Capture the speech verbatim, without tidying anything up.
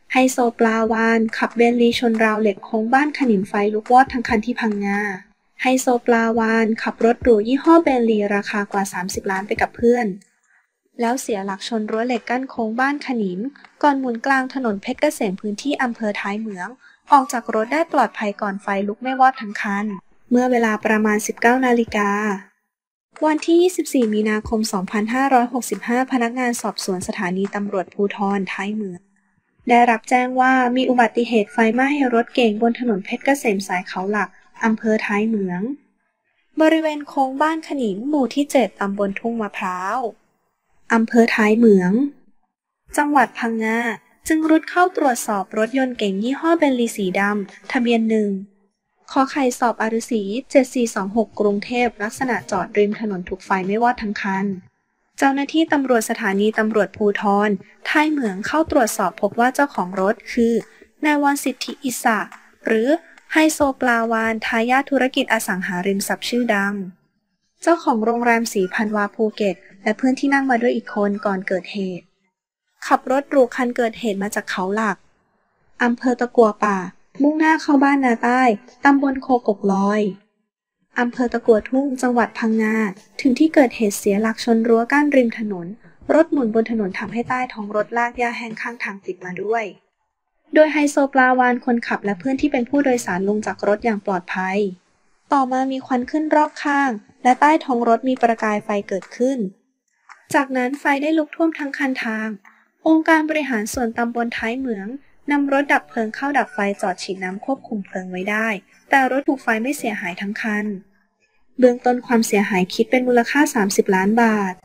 ไฮโซปลาวาฬขับเบนลีชนราวเหล็กโค้งบ้านขนิมไฟลุกวอดทั้งคันที่พังงาไฮโซปลาวาฬขับรถหรูยี่ห้อเบนลีราคากว่าสามสิบล้านไปกับเพื่อนแล้วเสียหลักชนรั้วเหล็กกั้นโค้งบ้านขนิมก่อนหมุนกลางถนนเพชรเกษมพื้นที่อำเภอท้ายเหมืองออกจากรถได้ปลอดภัยก่อนไฟลุกไม่วอดทั้งคันเมื่อเวลาประมาณ สิบเก้านาฬิกาวันที่ ยี่สิบสี่ มีนาคม สองพันห้าร้อยหกสิบห้า พนักงานสอบสวนสถานีตำรวจภูธรท้ายเหมืองได้รับแจ้งว่ามีอุบัติเหตุไฟไหม้รถเก๋งบนถนนเพชรเกษมสายเขาหลักอำเภอท้ายเหมืองบริเวณโค้งบ้านขนิมหมู่ที่ เจ็ด ตำบลทุ่งมะพร้าวอำเภอท้ายเหมืองจังหวัดพังงาจึงรุดเข้าตรวจสอบรถยนต์เก๋งยี่ห้อเบนลีสีดำทะเบียนหนึ่งขอไข่สอบอฤษีเจ็ดสี่สองหกกรุงเทพลักษณะจอดริมถนนถูกไฟไม่วอดทั้งคันเจ้าหน้าที่ตำรวจสถานีตำรวจภูธรท้ายเหมืองเข้าตรวจสอบพบว่าเจ้าของรถคือนายวรสิทธิอิสระหรือไฮโซปลาวาฬทายาทธุรกิจอสังหาริมทรัพย์ชื่อดังเจ้าของโรงแรมสีพันวาภูเก็ตและเพื่อนที่นั่งมาด้วยอีกคนก่อนเกิดเหตุขับรถหรูคันเกิดเหตุมาจากเขาหลักอำเภอตะกัวป่ามุ่งหน้าเข้าบ้านนาใต้ตำบลโคกกลอยอำเภอตะกัวทุ่งจังหวัดพังงาถึงที่เกิดเหตุเสียหลักชนรั้วกั้นริมถนนรถหมุนบนถนนทำให้ใต้ท้องรถลากหญ้าแห้งข้างทางติดมาด้วยโดยไฮโซปลาวาฬคนขับและเพื่อนที่เป็นผู้โดยสารลงจากรถอย่างปลอดภัยต่อมามีควันขึ้นรอบข้างและใต้ท้องรถมีประกายไฟเกิดขึ้นจากนั้นไฟได้ลุกท่วมทั้งคันทางองค์การบริหารส่วนตำบลท้ายเหมืองนำรถดับเพลิงเข้าดับไฟจอดฉีดน้ำควบคุมเพลิงไว้ได้แต่รถถูกไฟไม่เสียหายทั้งคันเบื้องต้นความเสียหายคิดเป็นมูลค่าสามสิบล้านบาท